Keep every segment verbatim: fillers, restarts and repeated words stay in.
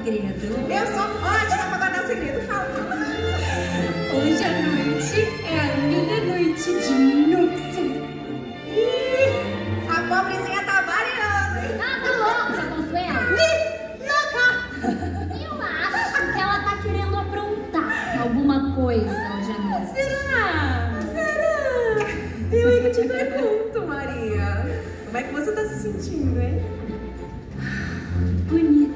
segredo? Eu sou ótima pra guardar segredo, fala. Hoje à noite é a minha noite de núpcias. Ih, a pobrezinha tá variando, hein? Ah, tá louca, Consuelo. Ih, louca. Eu acho que ela tá querendo aprontar alguma coisa hoje à noite. Será? Será? Eu aí que te pergunto, Maria. Como é que você tá se sentindo, hein? Bonita.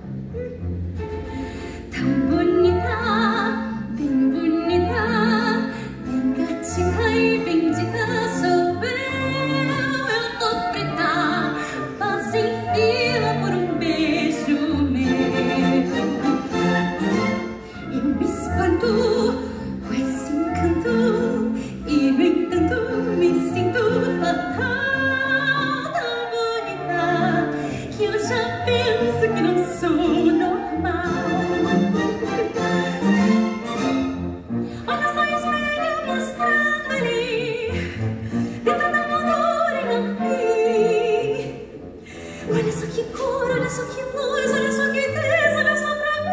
Tão bonita, bem bonita, bem gatinha e bendita sou eu. Eu tô preta, passo em fila por um beijo meu. Eu me espanto com esse encanto e, no entanto, me sinto fatal. Tão bonita que eu já penso que não sou normal. Olha só o espelho mostrando ali, dentro da moldura e não vi. Olha só que cor, olha só que luz, olha só que tristeza, olha só pra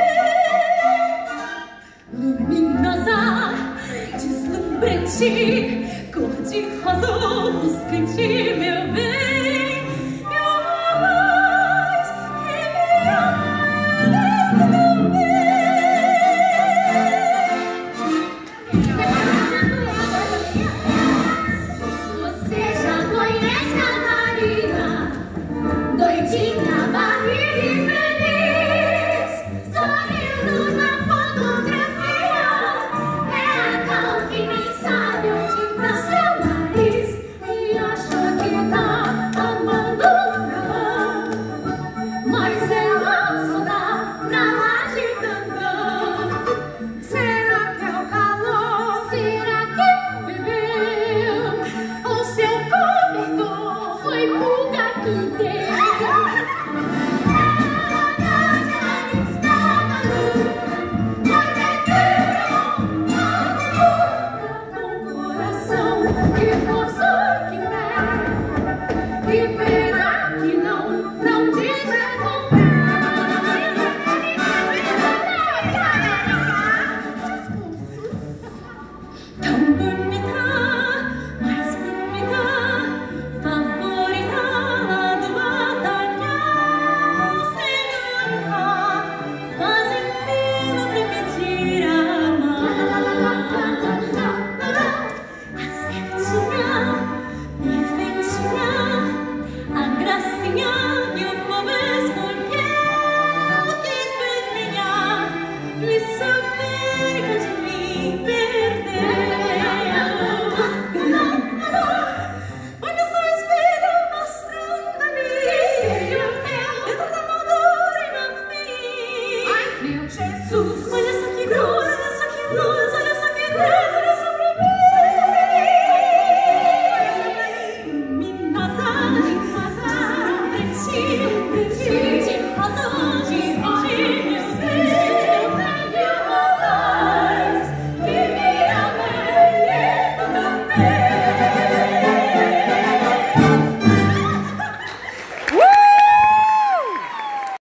ver. Luminosa, deslumbrante,